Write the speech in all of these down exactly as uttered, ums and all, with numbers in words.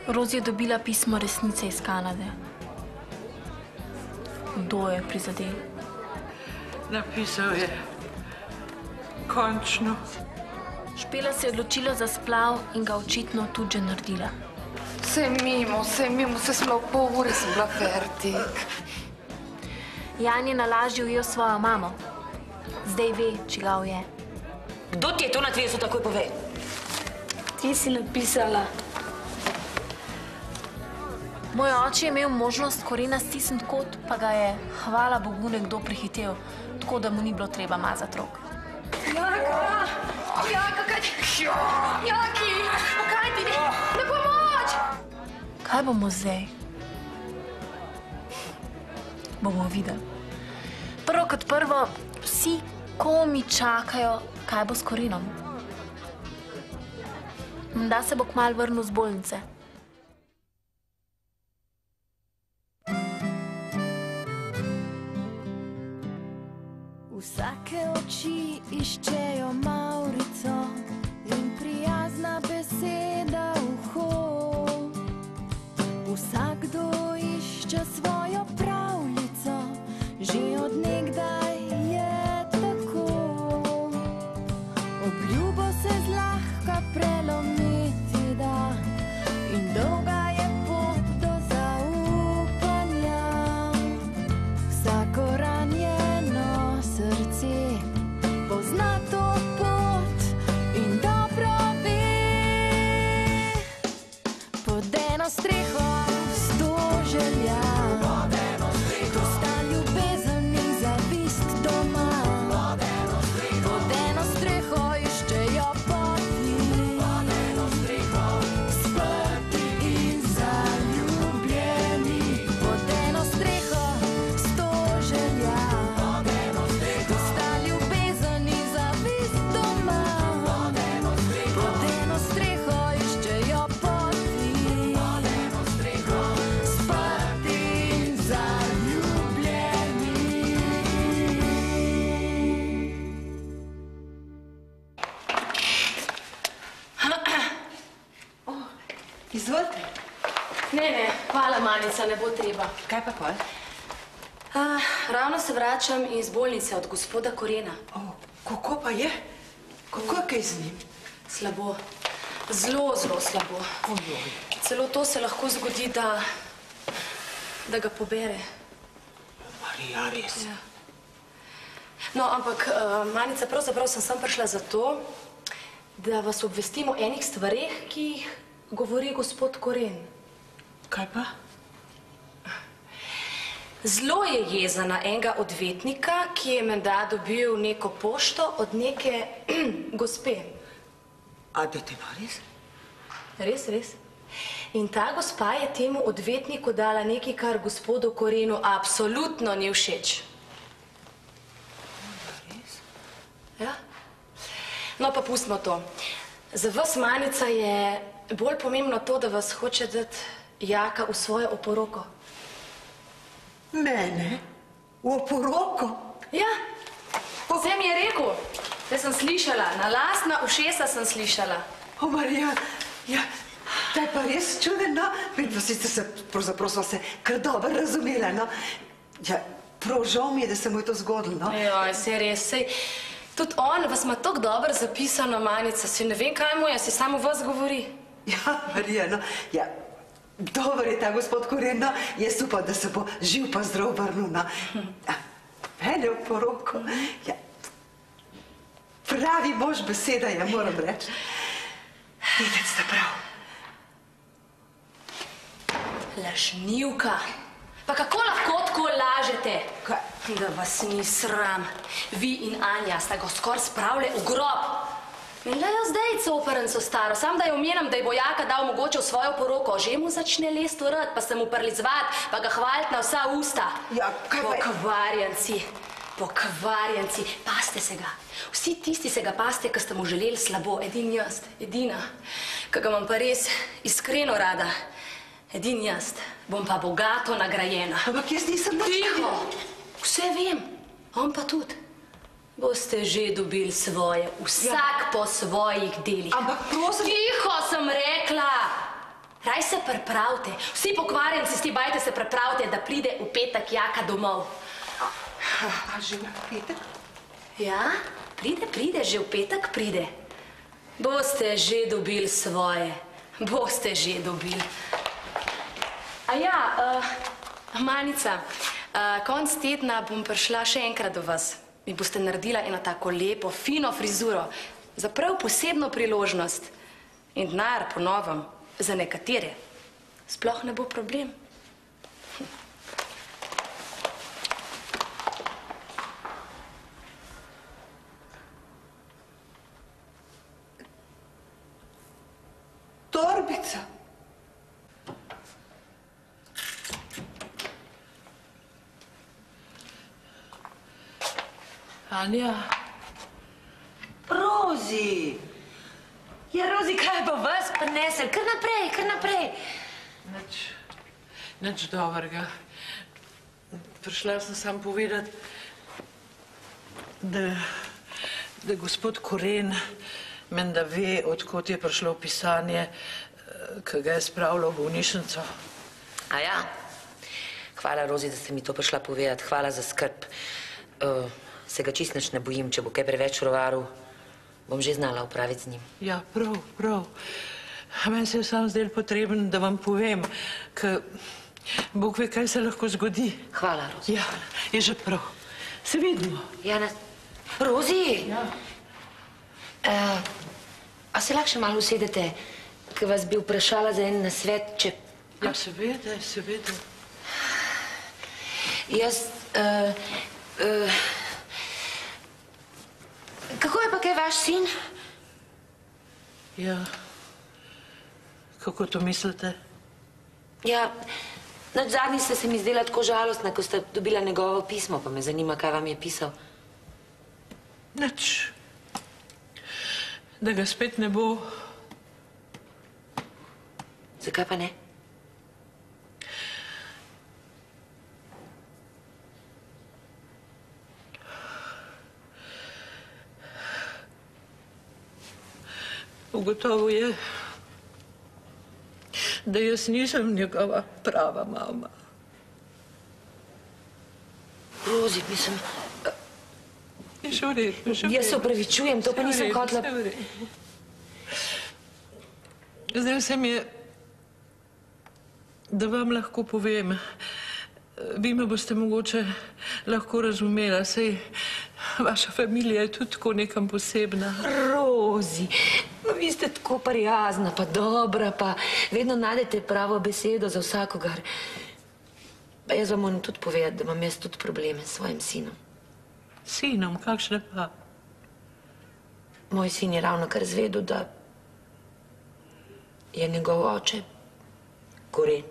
Rozi je dobila pismo resnice iz Kanade. Kdo je prizadel? Napisal je končno. Špela se je odločila za splav in ga očitno tudi že naredila. Vse mimo, vse mimo, vse splav pol ure sem bila fertik. Jan je na lažje ujel svojo mamo. Zdaj ve, čigav je. Kdo ti je to natvesel, takoj povej? Ti si napisala. Moj oče je imel možnost Korena stisniti kot, pa ga je, hvala Bogu, nekdo prehitel, tako da mu ni bilo treba mazati rok. Jaka! Jaka, kaj ti? Jaki! Kaj ti? Ne pomoč! Kaj bomo zdaj? Bomo videli. Prvo kot prvo, vsi komi čakajo, kaj bo s Korenom. Da se bo kmalu vrnil z bolnice. Vsake oči iščejo Maurico in prijazna beseda uho. Vsakdo išče svojo pravljico, že od nekdaj je tako. Obljubo se zlahka prelomiti da in dolga je pot do zaupanja. Vsako ranjeno srce pozna to pot in dobro ve. Pod eno streho sto želja, tu sta ljubezen in zavist doma. Pod eno streho iščejo poti, sprti in zaljubljeni. Pod eno streho sto želja, tu sta ljubezen in zavist doma. Pod eno streho iščejo poti, sprti in zaljubljeni. Izvolite. Ne, ne, hvala, Manica, ne bo treba. Kaj pa pol? Uh, ravno se vračam iz bolnice od gospoda Korena. O, kako pa je? Kako je kaj z njim? Slabo. Zelo, zelo slabo. Ojoj. Celo to se lahko zgodi, da, da ga pobere. Marija, res. Ja. No, ampak, uh, Manica, pravzaprav sem sem prišla zato, da vas obvestim o enih stvareh, ki jih govori gospod Koren. Kaj pa? Zelo je jezen na enega odvetnika, ki je menda dobil neko pošto od neke gospe. A da te pa res? Res, res. In ta gospa je temu odvetniku dala nekaj, kar gospodu Korenu absolutno ni všeč. Res? Ja. No, pa pustimo to. Za vas, Manica, je bolj pomembno to, da vas hoče dati Jaka v svojo oporoko. Mene? V oporoko? Ja, vse mi je rekel. Zdaj sem slišala, na lastna ušesa sem slišala. O, Marija, ja, to je pa res čuden, no? Vidva sicer se, pravzaprav sva se kar dobro razumela, no? Ja, prav žal mi je, da se mu je to zgodilo, no? Joj, saj res, saj tudi on vas ima tako dobro zapisano, Manica, si ne vem, kaj mu je, si samo vas govori. Ja, Marija, no, ja, dober je ta gospod Koren, no, jaz upam, da se bo živ pa zdrav vrnil, no. Ja, mene v poroko, ja, pravi mož beseda je, moram reči. Videti ste prav. Lažnivka. Pa kako lahko tako lažete? Kaj? Da vas ni sram. Vi in Anja sta ga skoraj spravili v grob. In le jo zdaj coperenco staro, sam da je omenjam, da je bo Jaka dal mogoče v svojo poroko, že mu začne lest v rad, pa se mu prlizvat, pa ga hvalit na vsa usta. Ja, kaj pa je? Pokvarjanci, pokvarjanci, paste se ga. Vsi tisti se ga paste, ki ste mu želeli slabo, edin jaz, edina, ki ga imam pa res iskreno rada. Edin jaz, bom pa bogato nagrajena. Ampak jaz nisem nič... Tiho, vse vem, on pa tudi. Boste že dobili svoje, vsak po svojih delih. Ampak prosim... Tiho sem rekla! Raj se pripravite. Vsi pokvarjenci s te bajte se pripravite, da pride v petek Jaka domov. A že v petek? Ja, pride, pride, že v petek pride. Boste že dobili svoje. Boste že dobili. A ja, uh, Manica, uh, konc tedna bom prišla še enkrat do vas. Mi boste naredila eno tako lepo, fino frizuro za prav posebno priložnost. In denar po novem za nekatere sploh ne bo problem. Torbica. Anja? Rozi! Ja, Rozi, kaj pa vas prinesel? Kar naprej, kar naprej. Nič, nič dobrega. Prišla sem sam povedati, da, da gospod Koren menda ve, odkot je prišlo pisanje, ki ga je spravilo v bolnišnico. A ja? Hvala, Rozi, da ste mi to prišla povedati. Hvala za skrb. Uh, se ga čist nič ne bojim, če bo kaj preveč rovaril, bom že znala upraviti z njim. Ja, prav, prav. Meni se je sam zdel potreben, da vam povem, ker Bog ve, kaj se lahko zgodi. Hvala, Rozi. Ja, je že prav. Se vidimo. Ja, na... Rozi! Ja. Uh, a se lahko še malo usedete, ker vas bi vprašala za en nasvet, če... Ja, seveda, seveda. Jaz... Uh, uh, kako je pa kaj vaš sin? Ja, kako to mislite? Ja, noč zadnji ste se mi zdela tako žalostna, ko ste dobila njegovo pismo, pa me zanima, kaj vam je pisal. Nič. Da ga spet ne bo. Zakaj pa ne? Ugotovil je, da jaz nisem njegova prava mama. Rozi, mislim... Je še v redu, še v redu. Jaz se opravičujem, to pa nisem hotela... Vse v redu. Zdaj se mi je, da vam lahko povem. Vi me boste mogoče lahko razumela, saj vaša familija je tudi tako nekam posebna. Rozi, vi ste tako prijazna, pa dobra, pa vedno najdete pravo besedo za vsakogar. Pa jaz vam moram tudi povedati, da imam jaz tudi probleme s svojim sinom. Sinom, kakšne pa? Moj sin je ravno kar zvedel, da je njegov oče Koren.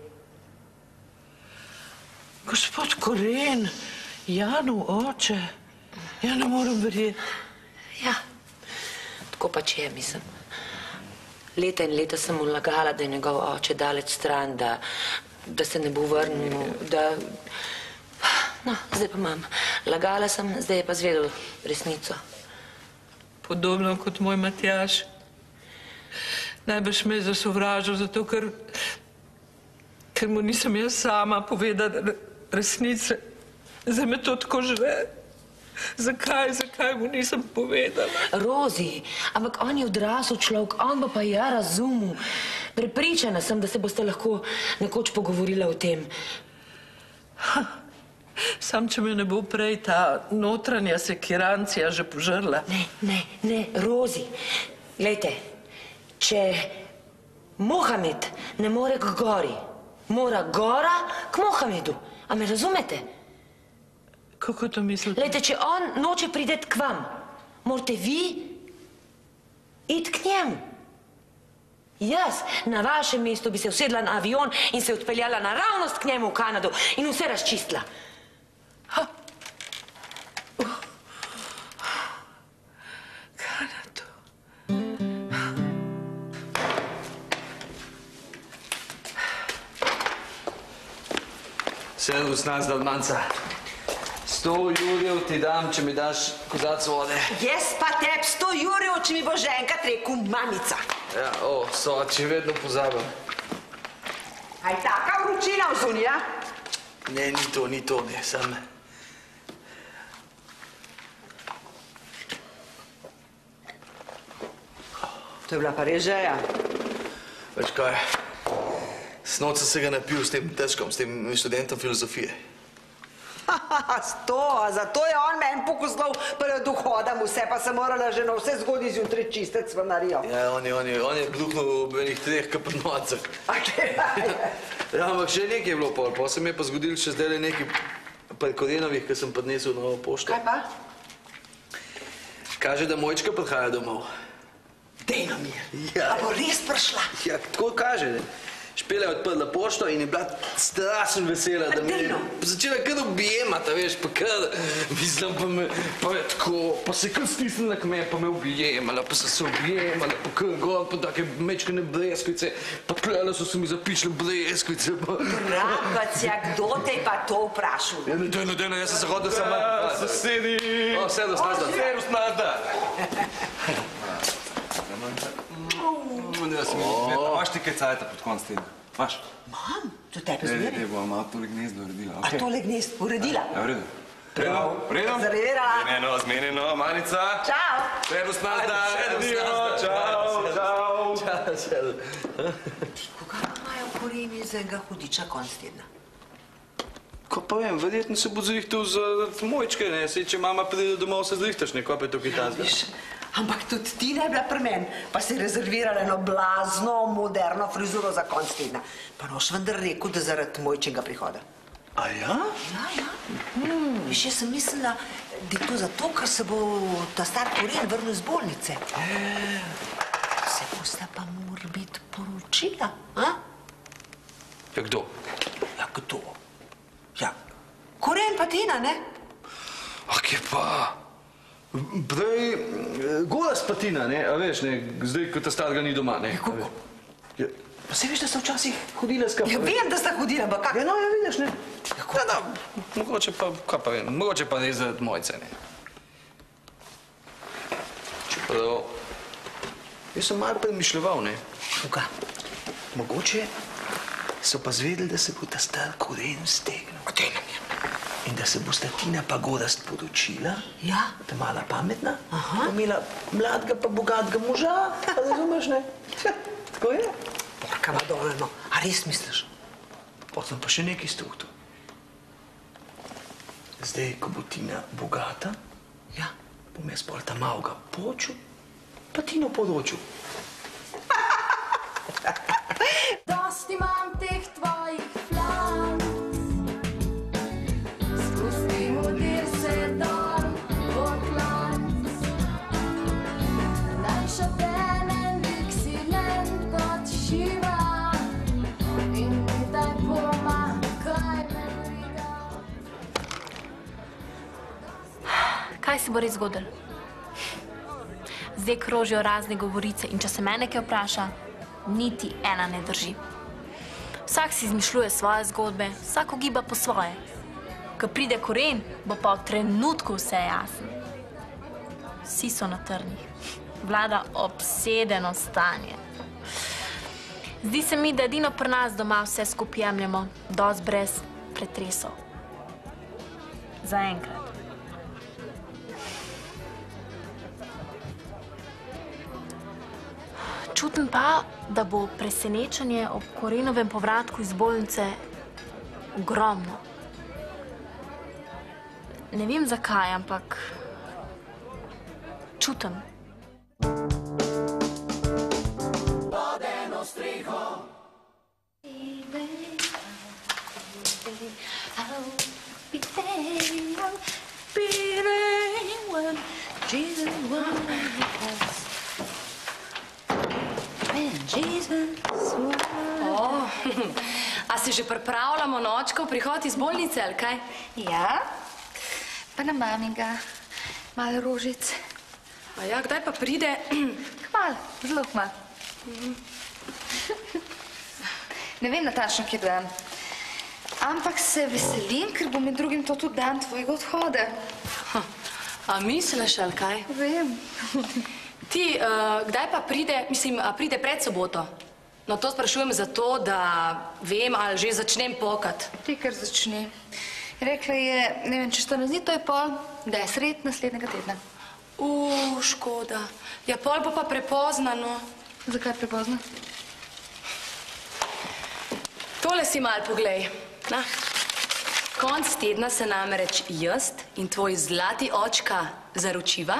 Gospod Koren, Janov oče, ja ne moram verjeti. Ja, tako pač je, mislim. Leta in leta sem mu lagala, da je njegov oče daleč stran, da, da se ne bo vrnil, da... No, zdaj pa imam. Lagala sem, zdaj je pa zvedel resnico. Podobno kot moj Matjaž. Najbrž me je zasovražil, zato ker, ker mu nisem jaz sama povedala resnice. Zdaj me to tako žre. Zakaj, zakaj mu nisem povedala? Rozi, ampak on je odrasel človek, on bo pa ja razumel. Prepričana sem, da se boste lahko nekoč pogovorila o tem. Ha, sam, če me ne bo prej ta notranja sekirancija že požrla. Ne, ne, ne, Rozi, glejte, če Mohamed ne more k gori, mora gora k Mohamedu. A me razumete? Kako to mislite? Glejte, če on noče priti k vam, morate vi iti k njemu. Jaz na vašem mestu bi se usedla na avion in se odpeljala naravnost k njemu v Kanado in vse razčistila. Ha. Uh. Kanado. Servus, nas Dalmanca. Sto jurjev ti dam, če mi daš kozarec vode. Jaz pa teb sto jurjev, če mi bo že enkrat rekel mamica. Ja, o, so, če vedno pozabim. Aj taka vročina v zunji, ja? Ne, ni to, ni to, ne, sam. To je bila pa res žeja. Veš kaj, snoč sem se ga napil s tem dečkom, s tem študentom filozofije. Sto, a zato je on meni pokoslal pred vhodom vse, pa sem morala že na vse zgodaj zjutraj čistiti svanarijo. Ja, on je, on je, on je bruhnil v enih treh kapnocah. A kje? Ja, ampak še nekaj je bilo pol, pa se mi je pa zgodil še zdaj nekaj pred Korenovih, ki sem podnesel novo pošto. Kaj pa? Kaže, da Mojčka prihaja domov. Dejno mi je. Ja. A bo res prišla? Ja, tako kaže, ne. Špela je odprla pošto in je bila strašno vesela, da me je začela kar objemati, veš, pa kar, mislim, pa me, pa je tako, pa se kar stisnila k meni, pa me objemala, pa so se objemala, pa kar gor, pa take mečkane breskvice, pa tlele so se mi zapičile breskvice, pa... Rakacija, kdo te je pa to vprašal? Ja, ne, dejno, dejno, jaz sem se hodil sama... Ja, sosedi! O, sedus, nazda. Sedus, nazda! Imaš ti kaj cajta pod konc tedna? Imaš? Mam, to tebe Ne, zmeri. ne, bova malo tole gnezdo uredila. A tole gnezd uredila? Ja, v redu. Redo? Redo? Zarezerala. Zmenjeno, zmenjeno, Manica. Čau. Sedus, nazda. Adijo, čau, čau. Čau, sedus. Ti, koga imajo Koreni za enega hudiča konc tedna? Ko pa vem, verjetno se bo zrihtal za Mojčke, ne, sej, če mama pride domov, se zrihtaš, ne, ko pa je to kitajska. Viš, ampak tudi ti ne bila pri meni, pa si rezervirala eno blazno, moderno frizuro za konc tedna. Pa noš vendar rekel, da zaradi Mojčega prihoda. A ja? Ja, ja. Hmm, viš, jaz sem mislila, da je to zato, ker se bo ta star Koren vrnil iz bolnice. Se bosta pa mora biti poročila, a? Ja, kdo? Ja, kdo? Ja, Koren pa Tina, ne? Ah, kje pa? Prej, gola spatina, ne, a veš, ne, zdaj, ko ta starega ni doma, ne. Kako? Ja, pa se veš, da sta včasih hodila skupaj. Ja, vem, da sta hodila, ampak kak? Ja, no, ja, vidiš, ne. Ja, da, mogoče pa, kaj pa vem, mogoče pa res zaradi Mojce, ne. Čeprav, jaz sem malo premišljeval, ne. Koga? Mogoče so pa zvedeli, da se bo ta star Koren stegnil. A dej nam je. In da se bosta Tina pa Gorazd poročila, Ja. da mala pametna, Aha. pa imela mladega pa bogatega moža, razumeš, ne? Tako je. Porka Madonna, no. A res misliš? Potem pa še nekaj struktur. Zdaj, ko bo Tina bogata, Ja. bom jaz pol ta malega počul, pa Tino poročil. Dosti imam teh tvojih flanc, spustimo dir se dol v klanc. Naj šopenen Dixieland odšiva in mi daj pomakaj me briga. Kaj se bo res zgodilo? Zdaj krožijo razne govorice in če se mene kaj vpraša, niti ena ne drži. Vsak si izmišljuje svoje zgodbe, vsak ugiba po svoje. Ko pride Koren, bo pa v trenutku vse jasno. Vsi so na trnih. Vlada obsedeno stanje. Zdi se mi, da edino pri nas doma vse skupaj jemljemo, dosti brez pretresov. Zaenkrat. Čutim pa, da bo presenečenje ob Korenovem povratku iz bolnice ogromno. Ne vem zakaj, ampak čutim. O, a se že pripravljamo na očkov prihod iz bolnice, ali kaj? Ja, pa na mamiga, malo rožic. A ja, kdaj pa pride? Hmal, zelo hmal. Ne vem natančno, kje dan. Ampak se veselim, ker bo med drugim to tudi dan tvojega odhoda. A misliš, ali kaj? Vem. Ti, uh, kdaj pa pride, mislim, a pride pred soboto? No, to sprašujem zato, da vem, ali že začnem pokat. Ti kar začni. Rekla je, ne vem, če štirinajst dni, to je pol, da je sred naslednjega tedna. Uuu, škoda. Ja, pol bo pa prepozna, no. Zakaj prepozna? Tole si mal poglej. Na. Konc tedna se namreč jaz in tvoj zlati očka zaročiva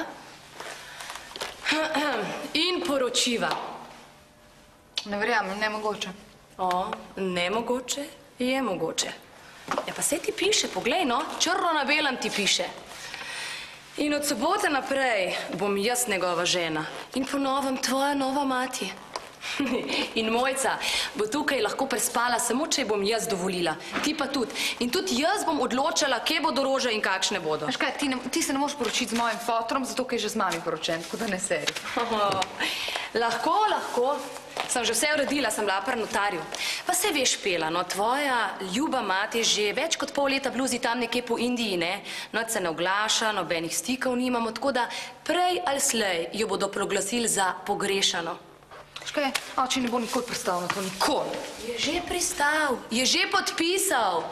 in poročiva. Ne verjamem, nemogoče. O, nemogoče je mogoče. Ja, pa se ti piše, poglej, no, črno na belem ti piše. In od sobote naprej bom jaz njegova žena in po novem tvoja nova mati. In Mojca bo tukaj lahko prespala samo, če bom jaz dovolila. Ti pa tudi. In tudi jaz bom odločala, kje bodo rože in kakšne bodo. Veš kaj, ti, ne, ti se ne moš poročiti z mojim fotrom, zato ker je že z mami poročen, tako da ne seri. Lahko, lahko. Sem že vse uredila, sem bila pri notarju. Pa se veš, Pela, no, tvoja ljuba mati že več kot pol leta bluzi tam nekje po Indiji, ne? No, se ne oglaša, nobenih stikov nimamo, tako da prej ali slej jo bodo proglasili za pogrešano. Veš kaj, oči ne bo nikoli pristal na to, nikoli. Je že pristal, je že podpisal.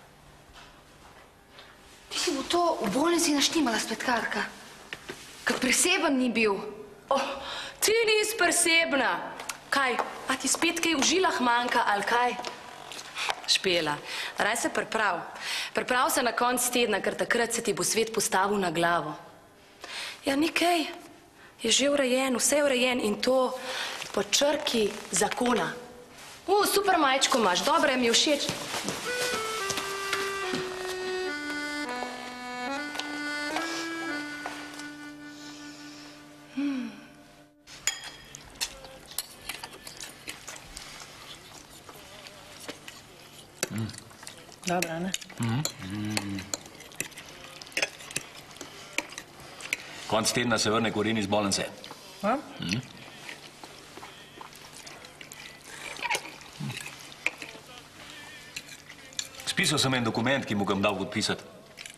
Ti si bo to v bolnici naštimala spletkarka. Ker preseben ni bil. Oh, ti nis presebna. Kaj, a ti spet kaj v žilah manjka, ali kaj? Špela, raj se priprav. Priprav se na konc tedna, ker takrat se ti bo svet postavil na glavo. Ja, nekaj. Je že urejen, vse je urejen in to po črki zakona. U, super majčko imaš, dobro je mi všeč. Dobra, ne? Konc tedna se vrne Koren iz bolnice. Spisal sem en dokument, ki mu ga bom dal podpisati.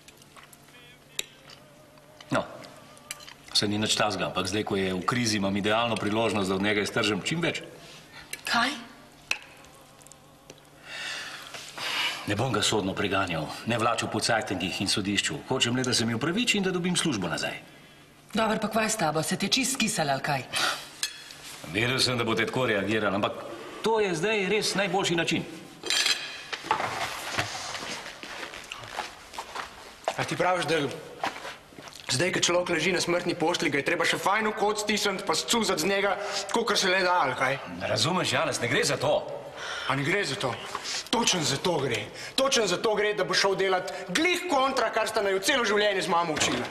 No, se ni nič tazga, ampak zdaj, ko je v krizi, imam idealno priložnost, da od njega iztržem čim več. Kaj? Ne bom ga sodno preganjal, ne vlačil po cajtengih in sodišču. Hočem le, da se mi upraviči in da dobim službo nazaj. Dobar, pa kvaj s tabo? Se te čist skisala, ali kaj? Vedel sem, da boste tako reagirali, ampak to je zdaj res najboljši način. A ti praviš, da zdaj, ko človek leži na smrtni postelji, ga je treba še fajn v kot stisniti, pa scuzati z njega, tako, kar se le da, ali kaj? Ne razumeš, Janez, ne gre za to. A ne gre za to? Točen za to gre. Točen za to gre, da bo šel delati glih kontra, kar sta naju celo življenje z mamo učila.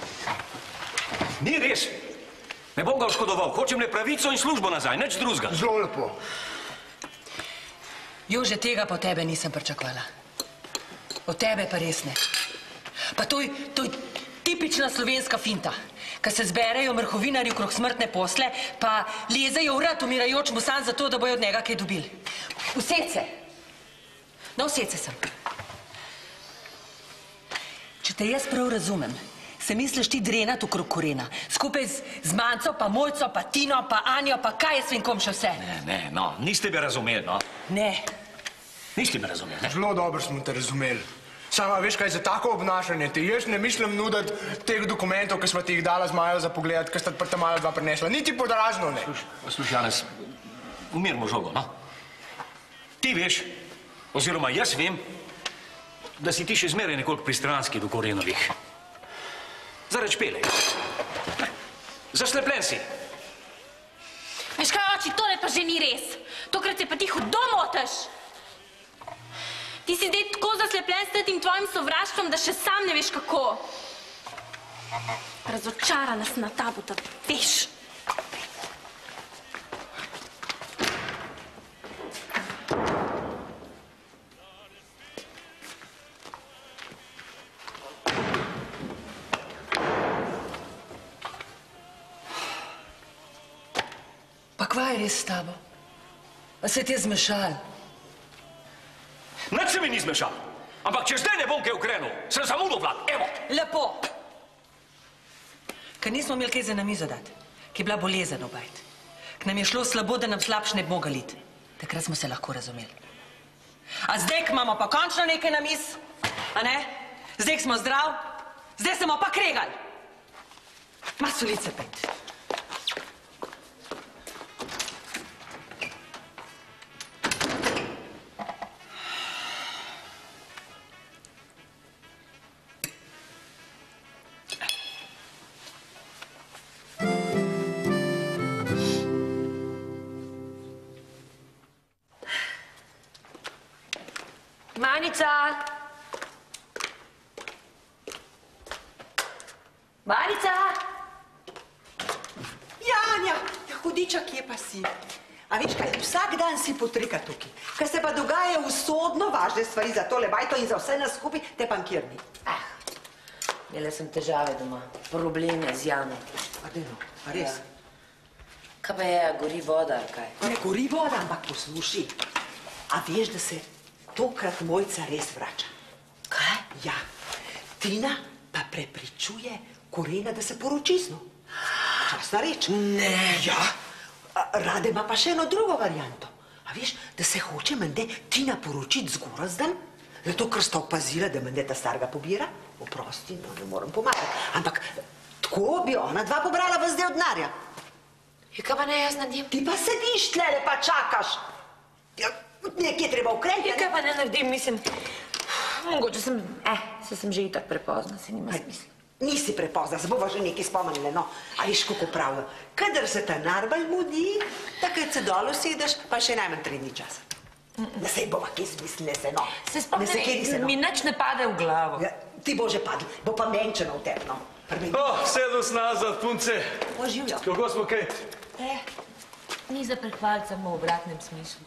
Ni res. Ne bom ga oškodoval. Hočem le pravico in službo nazaj, nič drugega. Zelo lepo. Jože, tega po tebe nisem pričakovala. Od tebe pa res ne. Pa to je, to je tipična slovenska finta, ko se zberejo mrhovinarji okrog smrtne posle, pa lezejo v rad umirajočemu sam zato, da bojo od njega kaj dobili. Used se. No, used se sem. Če te jaz prav razumem, se misliš ti drenat okrog Korena, skupaj z, z Manco, pa Mojco, pa Tino, pa Anjo, pa kaj jaz vem kom še vse. Ne, ne, no, niste me razumeli, no. Ne. Niste me razumeli, ne. Zelo dobro smo te razumeli. Sama, veš kaj, za tako obnašanje te jaz ne mislim nuditi teh dokumentov, ki smo ti jih dala z Majo za pogled, ki sta ta Majo dva prinesla. Niti podrazno ne. Slušaj, Janez, umirimo žogo, no. Ti veš, oziroma jaz vem, da si ti še zmeraj nekoliko pristranski do Korenovih. Zaradi Špele. Zaslepljen si. Veš kaj, oči, tole pa že ni res. Tokrat se pa ti hudo motiš. Ti si zdaj tako zaslepljen s tem tvojim sovraštvom, da še sam ne veš kako. Razočarana sem na tabo, da veš. Pa kva je res s tabo? A se ti je zmešal? Nič se mi ni zmešal. Ampak če zdaj ne bom kaj ukrenil, sem zamudil vlak, evo. Lepo. Ker nismo imeli kaj za na mizo dati, ki je bila bolezen obajt. K nam je šlo slabo, da nam slabš ne bi mogel iti. Takrat smo se lahko razumeli. A zdaj, ko imamo pa končno nekaj na mis, a ne? Zdaj, ko smo zdrav, zdaj smo pa kregali. Ma solice pet. Manica! Manica! Janja, hudiča, kje pa si? A veš kaj, vsak dan si potrika tukaj. Kaj se pa dogaja usodno važne stvari za tole bajto in za vse nas skupaj, te pa nikjer ni. Ah, imela sem težave doma, probleme z Jano. A deno, a res? Kaj pa je, gori voda ali kaj? Ne gori voda, ampak posluši. A veš, da se tokrat Mojca res vrača? Kaj? Ja, Tina pa prepričuje Korena, da se poroči z njo. Časna reč. Ne. Ja, Rade ima pa še eno drugo varianto. A veš, da se hoče mende Tina poročiti z Gorazdan, zato ker sta opazila, da mende ta starega pobira. Oprosti, no, ne morem pomagati. Ampak tako bi ona dva pobrala vas del denarja. Ja, kaj pa ne jaz naredim? Ti pa sediš tlele pa čakaš. Ja, nekje treba ukrepiti. Ja, kaj pa ne naredim, mislim, mogoče sem, eh, se sem že itak prepozna, se nima smisla. Nisi prepozna, se bova že nekaj spomnile, no. A veš, kako pravijo, kadar se ta narbalj mudi, takrat se dol usedeš, pa še najmanj tri dni časa. Da sej bova kje smislile se, no. Se spomne, mi nič ne pade v glavo. Ti bo že padlo, bo pa menčeno v tebi, no. Oh, sedus nazad, punce. Oživlja. Kako smo, Kate? Eh, ni za prehvaliti, samo v obratnem smislu.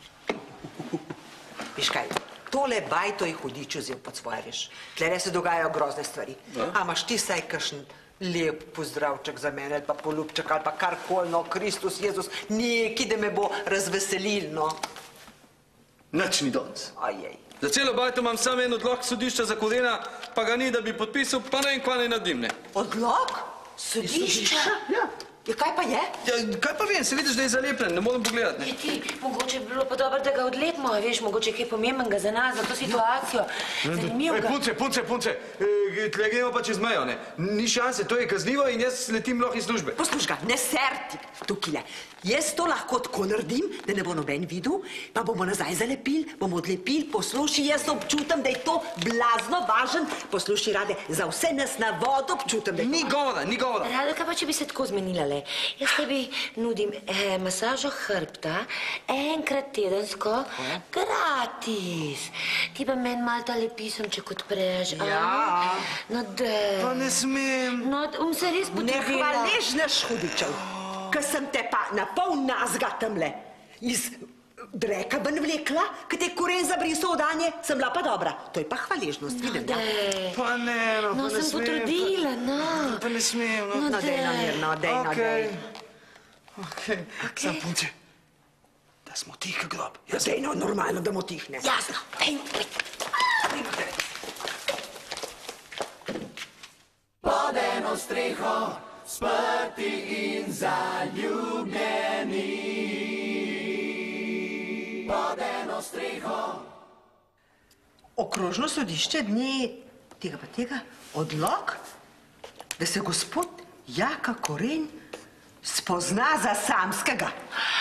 Viš kaj, tole bajto je hudič vzel pod svoje, veš. Tlele se dogajajo grozne stvari. A imaš ti saj kakšen lep pozdravček za mene, ali pa poljubček, ali pa karkoli, no, Kristus, Jezus, neki, da me bo razveselil, no. Nič ni danes. Ajej. Za celo bajto imam samo en odlog sodišča za Korena, pa ga ni, da bi podpisal, pa ne vem, kva ne naredim, ne. Odlog? Sodišča? Ja. Ja, kaj pa je? Ja, kaj pa vem, se vidiš, da je zalepljen, ne morem pogledati, ne. Je ti, mogoče bi bilo pa dobro, da ga odletimo, veš, mogoče je kaj pomembenega za nas, za to situacijo. Zanimivo ga. Punce, punce, punce, tle gremo pa čez mejo, ne. Ni šanse, to je kaznivo in jaz letim lahko iz službe. Posluš ga, ne serti tukile. Jaz to lahko tako naredim, da ne bo noben videl, pa bomo nazaj zalepili, bomo odlepili, posluši, jaz občutam, da je to blazno važen, posluši, Rade, za vse nas na vodo občutam, da je to. Ni govora, ni govora. Rade, kaj pa, če bi se tako zmenila, le? Jaz tebi nudim eh, masažo hrbta, enkrat tedensko, gratis. Ti pa meni malo tale pisemček odpreš, a? Ja. No, dej. Pa ne smem. No, um se res potrudila. Ne hvaležnaš, hudičev, ker sem te pa na pol nazga tamle iz dreka ven vlekla, ker te Koren zabrisal odanje, sem bila pa dobra. To je pa hvaležnost, vidim, ja. Pa ne, no, pa ne smem. No, sem potrudila, no. Pa ne smem, no. No, dej, no, mirno, dej, no, dej. Okej, sam punce, da smo tih grob. Dej, no, normalno, da mu tihne. Jasno, dej. Pod eno streho, sprti in zaljubljeni. Pod eno streho. Okrožno sodišče dne tega pa tega odlog, da se gospod Jaka Koren spozna za samskega.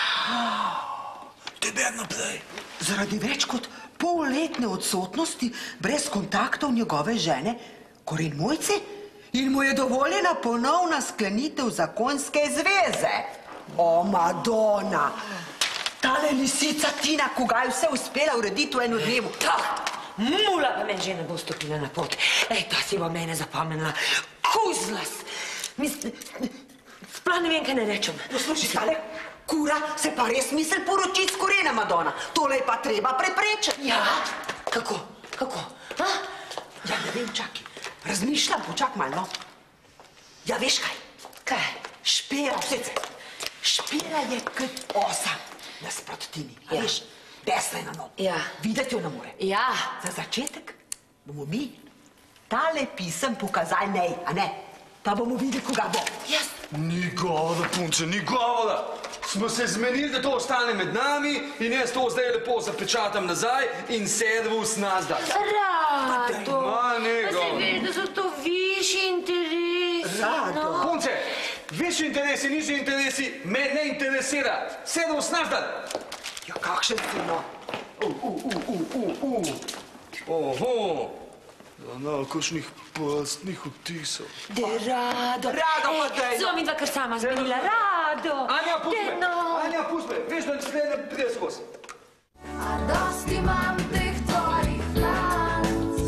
Tebe naprej. Zaradi več kot polletne odsotnosti brez kontaktov njegove žene Koren Mojce in mu je dovoljena ponovna sklenitev zakonske zveze. O, Madonna! Tale lisica Tina, koga je vse uspela urediti v eno dnevu. Ta mula pa meni že ne bo stopila na pot. Ej, ta si bo mene zapomnila. Kuzlas! Mislim, sploh ne vem, kaj ne rečem. Posluši, tale kura se pa res misli poročiti s Korena, Madonna. Tole je pa treba preprečiti. Ja? Kako? Kako? A? Ja, ne vem, čakaj. Razmišljam, počak malo. Ja, veš kaj? Kaj? Špera, vsece. Špera je kot osa nasprot Tini. A Ja. veš, besna je na nogu. Ja. Videti jo ne more. Ja. Za začetek bomo mi tale pisem pokazali nej, a ne? Pa bomo videli, koga bo. Jaz. Ni govora, punce, ni govora. smo se zmenili, da to ostane med nami in jaz to zdaj lepo zapečatam nazaj in servus nazdak. Rado! Ma, Pa nego. se veš, da so to višji interesi. Rado. Punce, višji interesi, nižji interesi, me ne interesira. Servus nazdak. Ja, kakšen fino. Uh, uh, uh, uh, uh, uh. Oho. Zanal, kakšnih prstnih odtisov. De Rado. Rado, pa daj. Zelo mi dva kar sama zmenila. Rado! Anja, pusti me. Daj, no. Anja, pusti me. Veš, da ne ne pride skozi. A dosti imam teh tvojih lanc,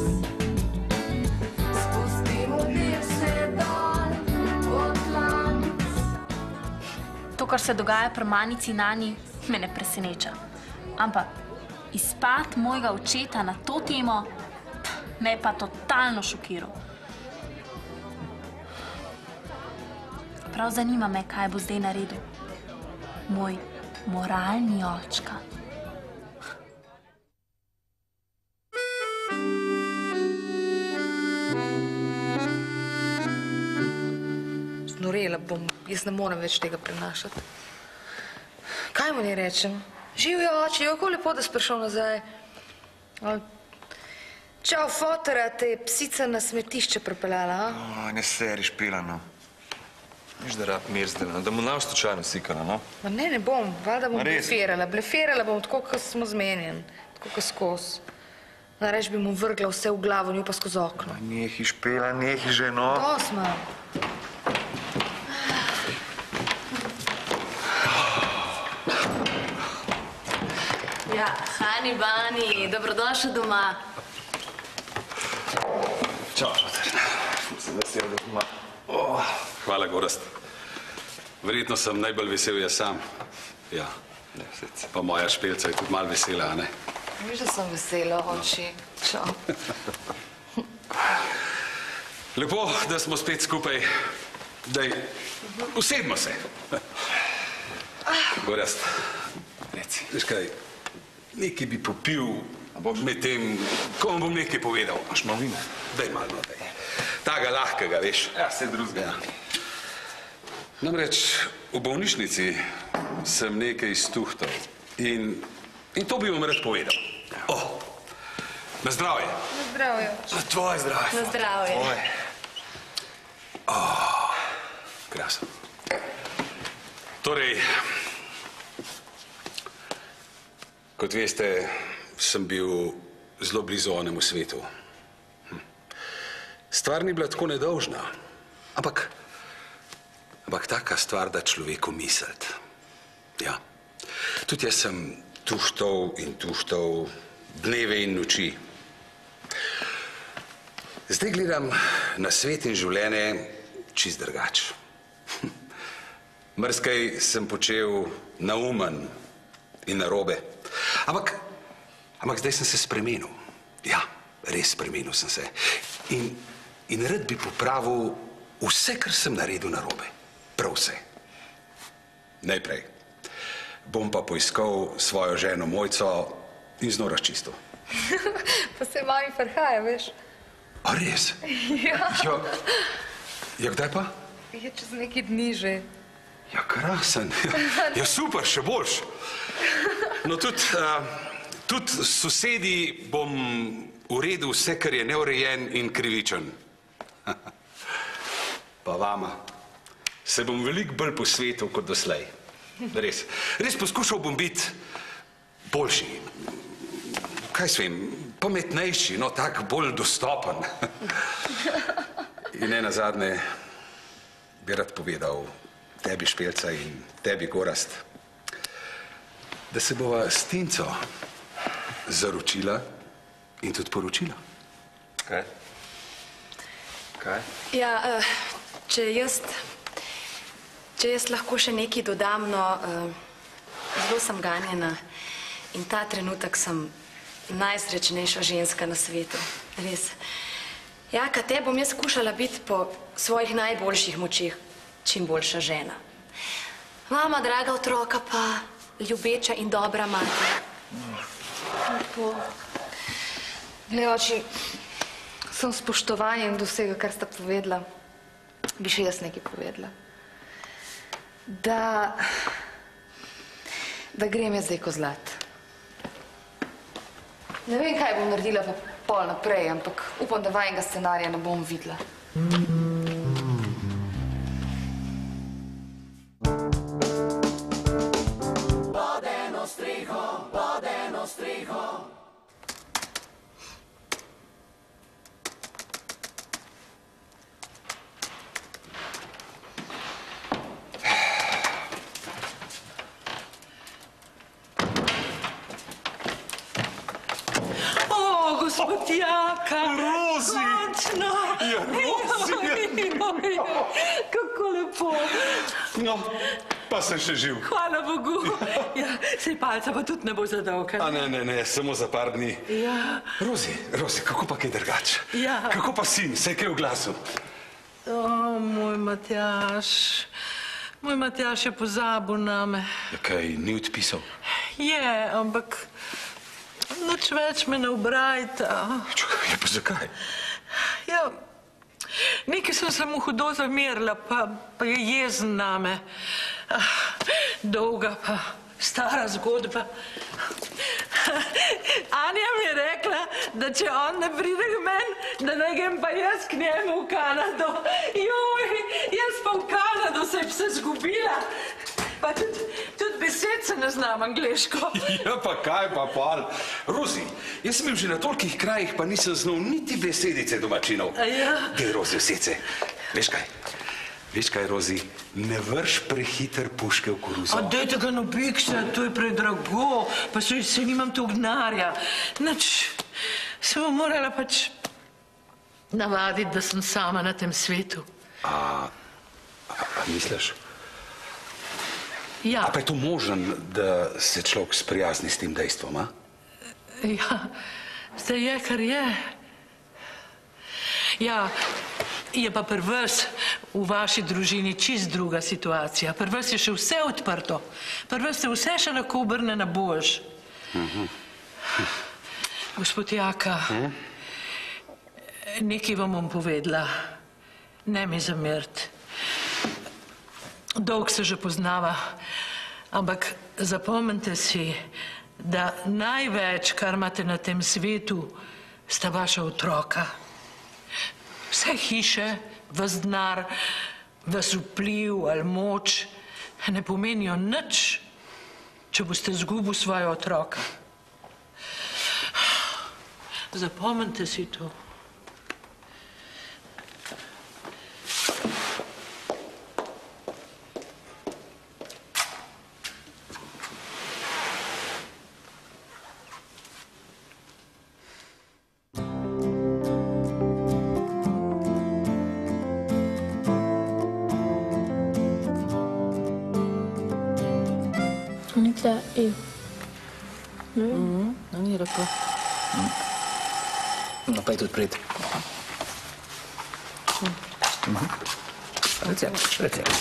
spustim udir se dol od lanc. To, kar se dogaja pri Manici in Ani, me ne preseneča. Ampak izpad mojega očeta na to temo me je pa totalno šokiral. Prav zanima me, kaj bo zdaj naredil moj moralni očka. Znorela bom, jaz ne morem več tega prenašati. Kaj mu ne rečem? Živijo oči, kako lepo, da si prišel nazaj. Ali čau, fotera, te je psica na smetišče pripeljala, a? O, ne seri špila, no. Viš, da rab merzdela, da mu nav slučajno sikala, no? Ma ne, ne bom, valjda bom Ma res? blefirala. Blefirala bom tako, kot smo zmenjeni, tako kot skozi. Nareč bi mu vrgla vse v glavo, njo pa skozi okno. Nehi špila, nehi že, no. To smo. Ja, Hani, Bani, dobrodošli doma. Čau, šoter. Sem vesel, da doma. Oh. Hvala, Gorazd. Verjetno sem najbolj vesel jaz sam. Ja. Ne, vsec. Pa moja špelca je tudi malo vesela, a ne? Viš, da sem vesela, oči. Čau. Lepo, da smo spet skupaj. Daj, usedmo se. Gorazd, reci, veš kaj, nekaj bi popil med tem, ko vam bom nekaj povedal. Aš malo vina? Daj malo, no, daj. Taga lahkega, veš. Ja, vse drugega. Ja. Namreč v bolnišnici sem nekaj stuhtal in, in to bi vam rad povedal. Oh, na zdravje. Na zdravje. Na tvoje zdravje. Na zdravje. Tvoje. Oh, krasno. Torej, kot veste, sem bil zelo blizu onemu svetu. Hm. Stvar ni bila tako nedolžna, ampak, ampak taka stvar, da človeku misliti. Ja. Tudi jaz sem tuhtal in tuhtal dneve in noči. Zdaj gledam na svet in življenje čist drugač. Mrzkaj sem počel naumen in narobe. Ampak, ampak zdaj sem se spremenil. Ja, res spremenil sem se. In, in rad bi popravil vse, kar sem naredil narobe. Prav vse. Najprej bom pa poiskal svojo ženo Mojco in z njo razčistil. Pa se mami prhaja, veš? A res? Ja. Ja, ja kdaj pa? Je čez neki dni že. Ja, krasen. Ja, super, še boljš. No, tudi, uh, tudi sosedi bom uredil vse, kar je neurejen in krivičen. Pa vama se bom veliko bolj posvetil kot doslej. Res. Res poskušal bom biti boljši. Kaj svem, pametnejši, no, tak bolj dostopen. In ne nazadnje bi rad povedal tebi, Špelca, in tebi, Gorazd, da se bova s Tinco zaročila in tudi poročila. Kaj? Kaj? Ja, uh, če jaz, če jaz lahko še nekaj dodam, no, uh, zelo sem ganjena in ta trenutek sem najsrečnejša ženska na svetu. Res. Jaka, te bom jaz skušala biti po svojih najboljših močeh čim boljša žena. Mama, draga otroka, pa ljubeča in dobra mati. Lepo. Glej, oči, sem spoštovanjem do vsega, kar sta povedala, bi še jaz nekaj povedala. Da da grem jaz zdaj kozlat. Ne vem, kaj bom naredila pa pol naprej, ampak upam, da vajnega scenarija ne bom videla. Pod eno streho, pod eno streho. Gospod Jaka! Rozi! Končno! Ja, Rozi! Joj, kako lepo! No, pa sem še živ. Hvala Bogu! Ja, sej palca pa tudi ne bo za dolg. A ne, ne, ne, samo za par dni. Ja. Rozi, Rozi, kako pa kaj drugače? Ja. Kako pa sin, se je kaj v glasu? O, moj Matjaž. Moj Matjaž je pozabil name. Ja, kaj, ni odpisal? Je, ampak nič več me ne obrajta. Ja, pa zakaj? Ja, nekaj sem se mu hudo zamerila, pa, pa je jezen name. Ah, dolga pa stara zgodba. Anja mi je rekla, da če on ne pride k meni, da ne grem pa jaz k njemu v Kanado. Joj, jaz pa v Kanado se bi se zgubila. Pa tudi, tudi besed se ne znam angleško. Ja, pa kaj pa pol? Rozi, jaz sem bil že na tolikih krajih, pa nisem znal niti besedice domačinov. Ja. Dej, Rozi, vsece. Veš kaj? Veš kaj, Rozi? Ne vrš prehiter puške v koruzo. A dajte ga na bikse, to je predrago, pa se, se nimam tu gnarja. Nič, se bom morala pač navaditi, da sem sama na tem svetu. A, a, a misliš? Ja. A pa je to možen, da se človek sprijazni s tem dejstvom, a? Ja, zdaj je, kar je. Ja, je pa pri vas v vaši družini čist druga situacija. Pri vas je še vse odprto. Pri vas se vse še lahko obrne na bož. Mhm. Gospod Jaka, nekaj vam bom povedala. Ne mi zameriti. Dolg se že poznava, ampak zapomnite si, da največ, kar imate na tem svetu, sta vaša otroka. Vse hiše, vas denar, vas vpliv ali moč ne pomenijo nič, če boste izgubili svojega otroka. Zapomnite si to. Nitle, i. Mhm, no ni lepo. No, pa je tudi pred. Recept, recept.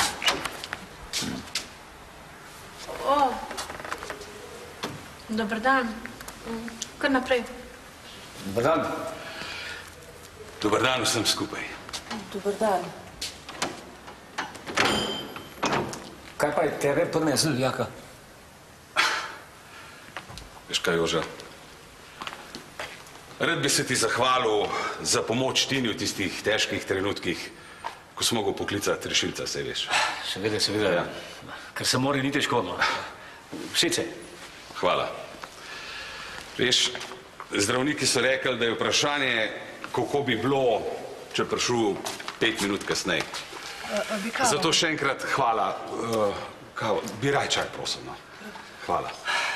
O, dober dan. Kar naprej. Dobar dan. Dobar dan vsem skupaj. Dobar dan. Kaj pa je tebe prinesel, Jaka? Veš kaj, Joža? Rad bi se ti zahvalil za pomoč Tini v tistih težkih trenutkih, ko smo mogli poklicati rešilca, saj veš. Seveda, seveda, ja. Ker se mora ni težko, no. Vsice. Hvala. Veš, zdravniki so rekli, da je vprašanje, kako bi bilo, če prišel pet minut kasneje. Zato še enkrat hvala. Uh, kao, bi raj čaj, prosim, no. Hvala.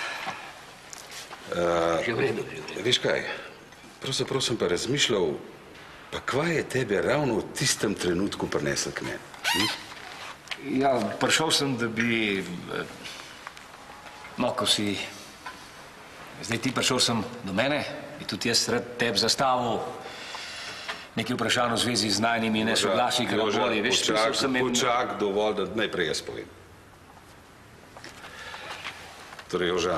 Uh, že v redu, že v redu. Veš kaj, pravzaprav sem pa razmišljal, pa kva je tebe ravno v tistem trenutku prinesel k meni? Hm? Ja, prišel sem, da bi... No, ko si... Zdaj ti prišel sem do mene, bi tudi jaz rad tebi zastavil nekaj vprašanj v zvezi z najnimi nesoglasji, ker bolje, veš, počak, sem in... počak, dovolj, da najprej jaz povem. Torej, Joža,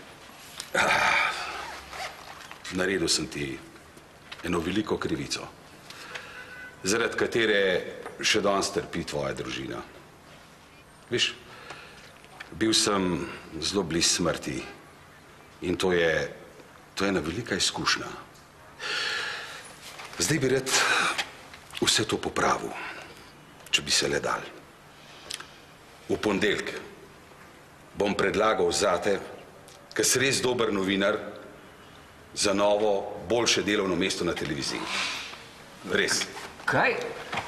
naredil sem ti eno veliko krivico, zaradi katere še danes trpi tvoja družina. Veš, bil sem zelo blizu smrti in to je, to je ena velika izkušnja. Zdaj bi rad vse to popravil, če bi se le dal. V ponedeljek bom predlagal zate, ker si res dober novinar, za novo, boljše delovno mesto na televiziji. Res. Kaj?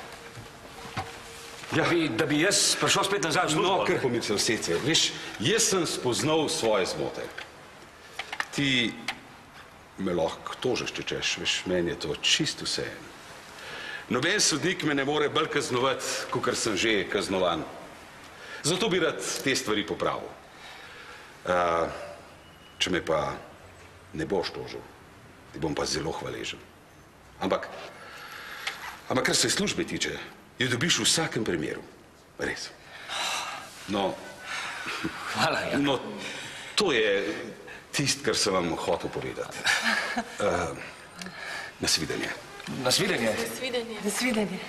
Ja, bi, da bi jaz prišel spet nazaj v službo? No, kar pomir se vsece. Veš, jaz sem spoznal svoje zmote. Ti me lahko tožiš, če češ, veš, meni je to čisto vseeno. Noben sodnik me ne more bolj kaznovati, kakor sem že kaznovan. Zato bi rad te stvari popravil. Uh, če me pa ne boš tožil, ti bom pa zelo hvaležen. Ampak, ampak kar se službe tiče, jo dobiš v vsakem primeru. Res. No, hvala, ja. No, to je tisto, kar sem vam hotel povedati. Uh, nasvidenje. Nasvidenje? Nasvidenje. Nasvidenje.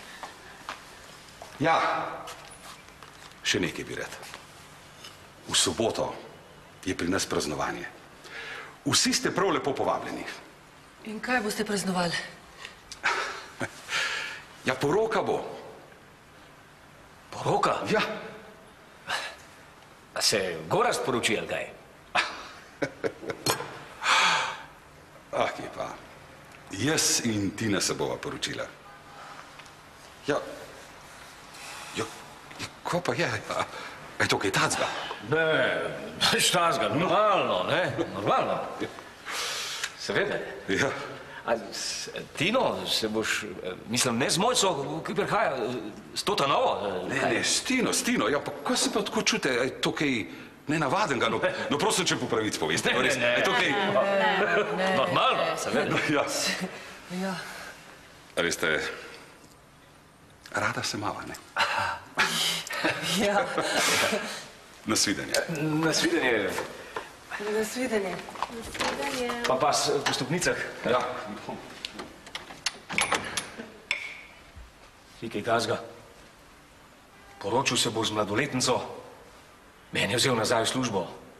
Ja, še nekaj bi rad. V soboto je pri nas praznovanje. Vsi ste prav lepo povabljeni. In kaj boste praznovali? Ja, poroka bo. Poroka? Ja. A se Gorazd poroči, ali kaj? Ah, kje pa. Jaz in Tina se bova poročila. Ja, ja, ko pa je? A, je to kaj tacga? Ne, nič tacga, normalno, ne, normalno. Seveda. Ja. A s Tino se boš, mislim, ne z Mojco, ki prihaja, s Tota Novo? Ne, ne, s Tino, s Tino, ja, pa ko se pa tako čute, je to kaj nenavadenga, no, no prosim, če po pravici poveste, ne, res, ne, je to kaj... Ne, ne, normalno, seveda. Ja. Ja. A veste, rada se mava, ne? Ja. Nasvidenje. Nasvidenje. Nasvidenje. Nasvidenje. Pa pas po stopnicah. Ja. Ti kaj tazga? Poročil se bo z mladoletnico. Meni je vzel nazaj v službo.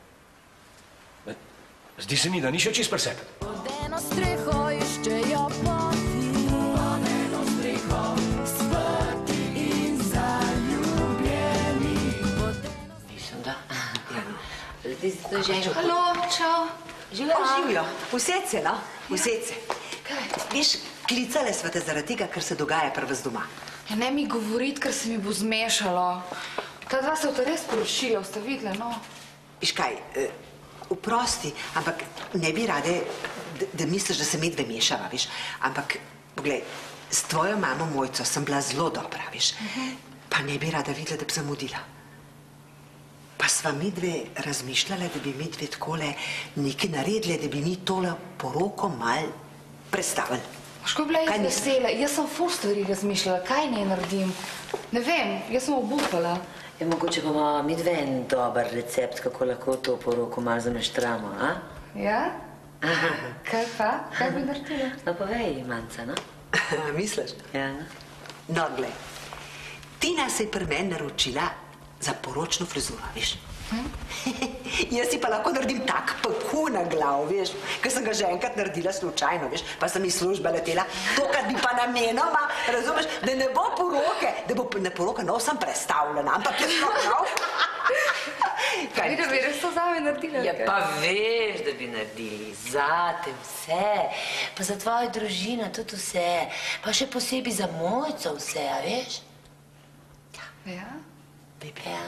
Zdi se mi, da ni še čist pri sebi. Pod eno streho iščejo poti, pod eno streho sprti in zaljubljeni. Mislim, da. Zdaj se to že... Halo, čau. Živjo, živjo. Vsece, no? Vsece. Veš, klicale sva te zaradi tega, ker se dogaja pri vas doma. Ja, ne mi govoriti, ker se mi bo zmešalo. Ta dva se v te res poročila, ste videli, no? Viš kaj, vprosti, ampak ne bi rade, da, da misliš, da se mi dve mešava, viš. Ampak, poglej, s tvojo mamo Mojco sem bila zelo dobra, viš. Pa ne bi rada videla, da bi zamudila. Pa sva mi dve razmišljala, da bi mi dve takole nekaj naredili, da bi mi tole poroko mal predstavili. Ško bila jaz vesela, jaz sem ful stvari razmišljala, kaj naj naredim. Ne vem, jaz sem obupala. Je mogoče pa imamo mi dve en dober recept, kako lahko to poroko malo zameštramo, a? Ja? Kaj pa? Kaj bi naredila? No, povej, Manca, no? Misliš? Ja. No, glej, Tina se je pri meni naročila za poročno frizuro, veš? Hm? Jaz si pa lahko naredim tak paku na glav, veš, ker sem ga že enkrat naredila slučajno, veš, pa sem iz službe letela, tokrat bi pa namenoma, razumeš, da ne bo poroke, da bo ne poroka, no, sem prestavljena, ampak jaz no, no. Kaj, da bi res to zame naredila? Ja, pa veš, da bi naredili zate vse, pa za tvojo družino tudi vse, pa še posebej za Mojco vse, a veš? Ja? Ja.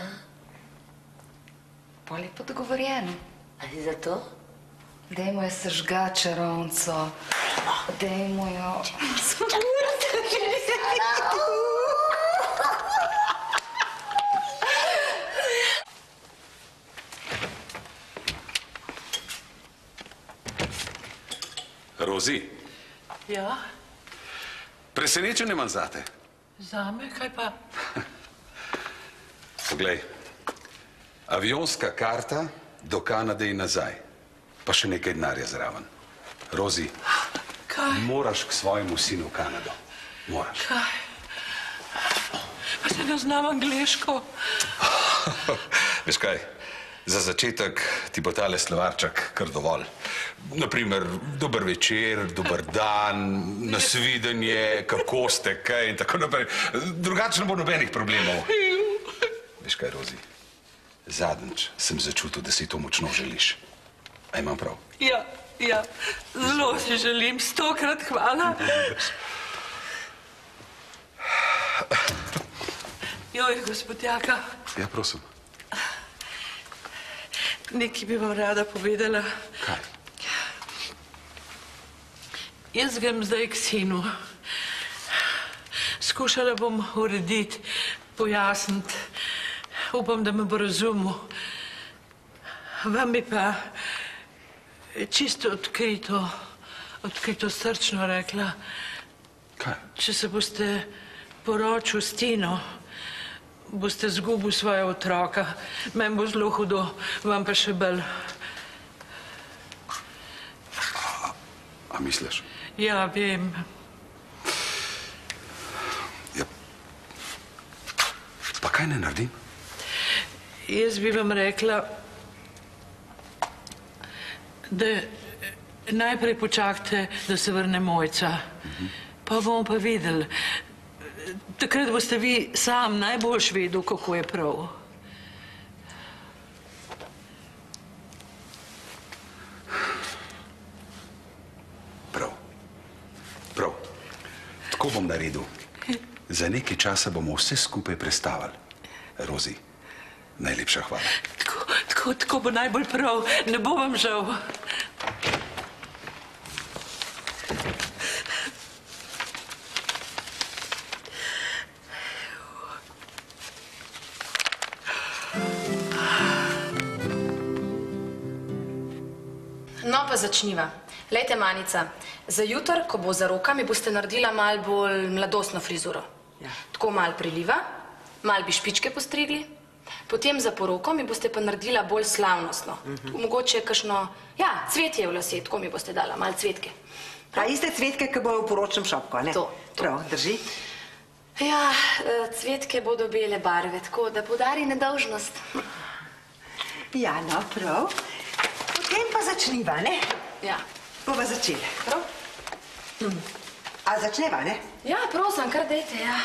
Bolj je pa dogovorjeno. A si za to? Dajmo jo sežgat čarovnico. Dajmo jo... Rozi, Ja, presenečenje imam zate. zame, kaj pa? Poglej, avionska karta do Kanade in nazaj, pa še nekaj denarja zraven. Rozi, Kaj? moraš k svojemu sinu v Kanado. Moraš. Kaj? Pa se ne znam angleško. Veš kaj, za začetek ti bo tale slovarček kar dovolj. Naprimer, dober večer, dober dan, nasvidenje, kako ste, kaj in tako naprej. Drugače ne bo nobenih problemov. Veš kaj, Rozi, zadnjič sem začutil, da si to močno želiš. A imam prav? Ja, ja, zelo si želim, stokrat hvala. Joj, gospod Jaka. Ja, prosim. Nekaj bi vam rada povedala. Kaj? Jaz grem zdaj k sinu. Skušala bom urediti, pojasniti. Upam, da me bo razumel. Vam bi pa čisto odkrito, odkrito srčno rekla. Kaj? Če se boste poročil s Tino, boste zgubil svoje otroka. Meni bo zelo hudo, vam pa še bolj. A, a misliš? Ja, vem. Ja. Pa kaj ne naredim? Jaz bi vam rekla, da najprej počakajte, da se vrne Mojca. Pa bomo pa videli. Takrat boste vi sam najboljš vedel, kako je prav. Prav. Prav. Tako bom naredil. Za nekaj časa bomo vse skupaj prestavili. Rozi, najlepša hvala. Tako, tako, tako bo najbolj prav. Ne bo vam žal. No, pa začniva. Lejte, Manica, za jutr, ko bo za roka, mi boste naredila malo bolj mladostno frizuro. Ja. Tako malo priliva, malo bi špičke postrigli, potem za poroko mi boste pa naredila bolj slavnostno. Uh-huh. Mogoče kakšno, ja, cvetje v lase, tako mi boste dala, malo cvetke. Pa iste cvetke, ki bojo v poročnem šopku, ne? To. Prav, drži? Ja, cvetke bodo bele barve, tako da podari nedolžnost. Ja, no, prav. Potem pa začniva, ne? Ja. Bova začeli. Prav? Hm. A začneva, ne? Ja, prosim, kar dejte, ja.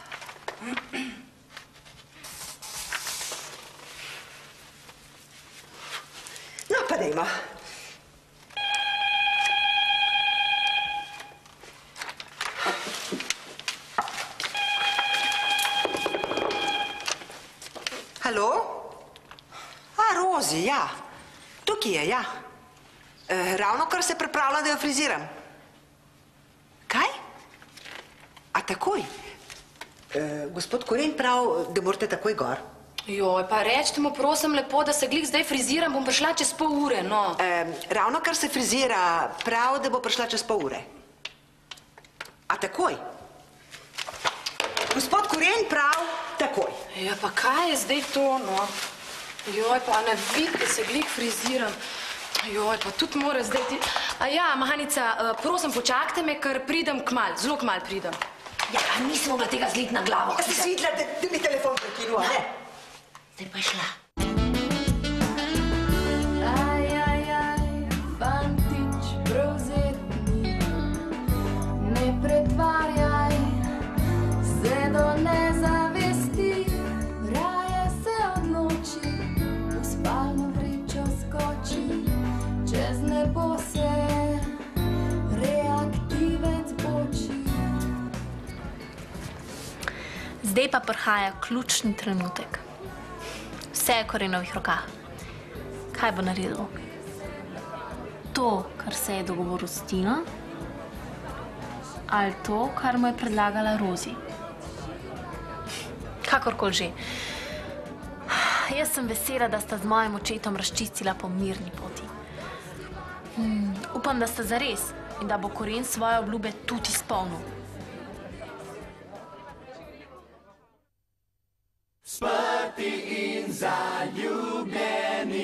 No, pa dejmo. Halo? A, Rozi, ja. Tukaj je, ja. E, ravno kar se pripravljam, da jo friziram. Kaj? A takoj? E, gospod Koren prav, da morate takoj gor. Joj, pa rečite mu, prosim, lepo, da se glih zdaj friziram, bom prišla čez pol ure, no. E, ravno kar se frizira, prav, da bo prišla čez pol ure. A takoj? Gospod Koren prav, takoj. Ja, pa kaj je zdaj to, no? Joj, pa ne vidite, se glih friziram. Joj, pa tudi mora zdaj ti... A ja, Mahanica, prosim, počakajte me, ker pridem kmal, zelo kmal pridem. Ja, nismo ga tega zlit na glavo. A si si videla, da, da bi telefon prekinula, ne? Zdaj pa je šla. Aj, aj, aj, fantič prevzetni, ne pretvarjaj se do nezavesti, raje se odloči, v spalno vrečo skoči, čez nebo se reaktivec boči. Zdaj pa prihaja ključni trenutek. Vse je v Korenovih rokah. Kaj bo naredil? To, kar se je dogovoril s Tino, ali to, kar mu je predlagala Rozi? Kakorkoli že. Jaz sem vesela, da sta z mojim očetom razčistila po mirni poti. Hmm, upam, da sta zares in da bo Koren svoje obljube tudi izpolnil. Sprti in zaljubljeni.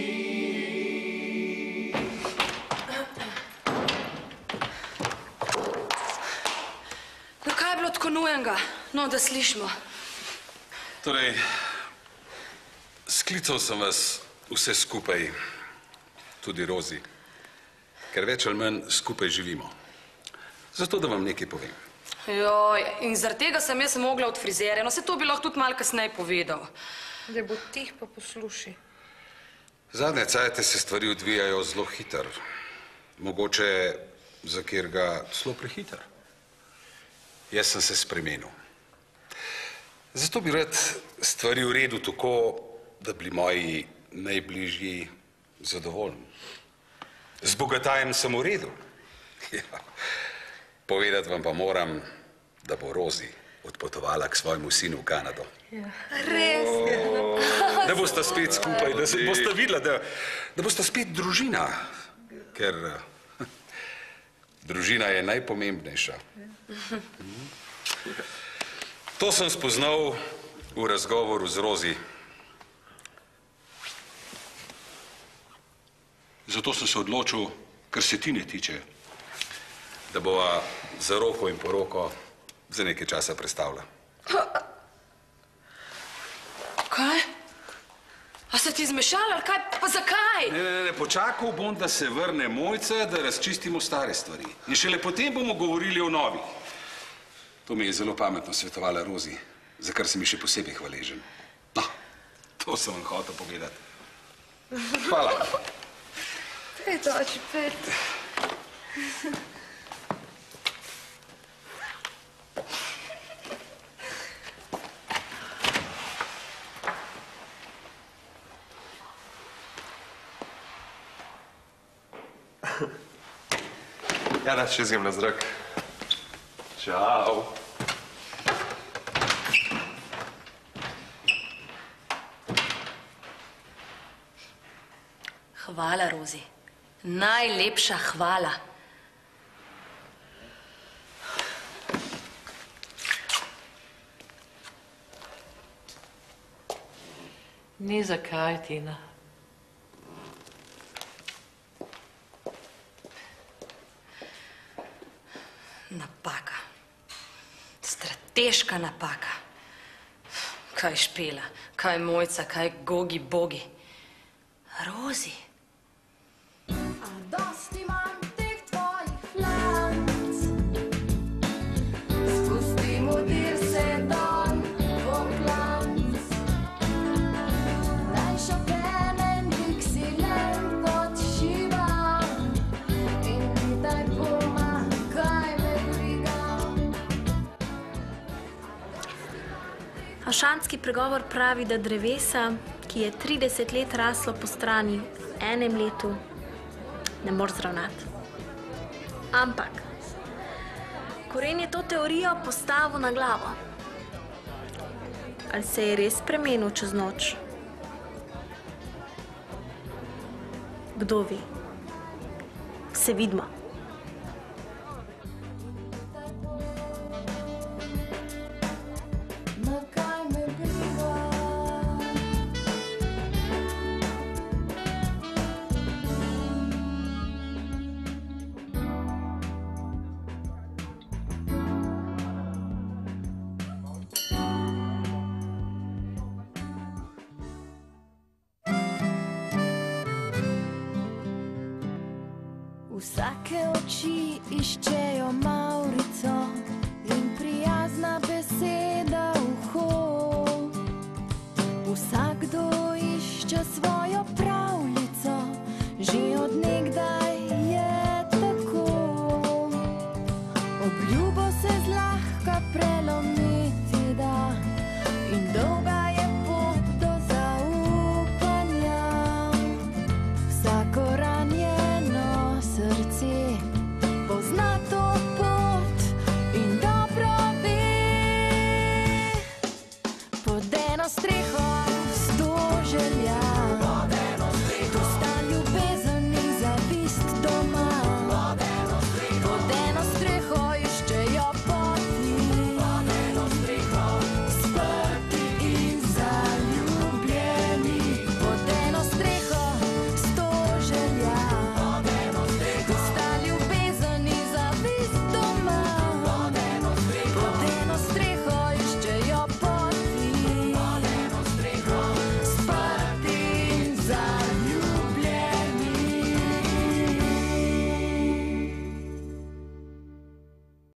No, kaj je bilo tako nujenega? No, da slišimo. Torej, s Sklical sem vas vse skupaj, tudi Rozi, ker več ali manj skupaj živimo. Zato, da vam nekaj povem. Joj, in zaradi tega sem jaz mogla od frizerja. No, se to bi lahko tudi malo kasneje povedal. Da bo tih pa posluši. Zadnje cajte se stvari odvijajo zelo hiter. Mogoče za kjer ga zelo prehiter. Jaz sem se spremenil. Zato bi rad stvari uredil tako, da bili moji najbližji zadovoljni. Z bogatajem sem v redu. Ja. Povedati vam pa moram, da bo Rozi odpotovala k svojemu sinu v Kanado. Ja. Res? O, da bosta spet skupaj, da se bosta videla, da, da bosta spet družina. Ker družina je najpomembnejša. To sem spoznal v razgovoru z Rozi. Zato sem se odločil, kar se ti ne tiče, da bova za roko in poroko za nekaj časa prestavila. Kaj? A se ti zmešala, ali kaj? Pa zakaj? Ne, ne, ne, počakal bom, da se vrne Mojca, da razčistimo stare stvari. In šele potem bomo govorili o novih. To mi je zelo pametno svetovala Rozi, za kar sem ji še posebej hvaležen. No, to sem vam hotel povedati. Hvala. Pet, oči, pet. Jana, še zjem na zrak. Čau. Hvala, Rozi. Najlepša hvala. Ni zakaj, Tina. Napaka. Strateška napaka. Kaj Špela, kaj Mojca, kaj Gogi Bogi. Rozi. A dosti imam teh tvojih flanc. Spustimo dir se don v klanc. Daj Chopin Dixieland od šiba in mi daj poma, kaj me briga. Hašanski pregovor pravi, da drevesa, ki je trideset let raslo po strani v enem letu, ne moreš zravnati. Ampak koren je to teorijo postavil na glavo. Ali se je res spremenil čez noč? Kdo ve? Se vidimo. Ma kaj me briga. Vsake oči iščejo Maurico in prijazna beseda uho. Vsakdo išče svoj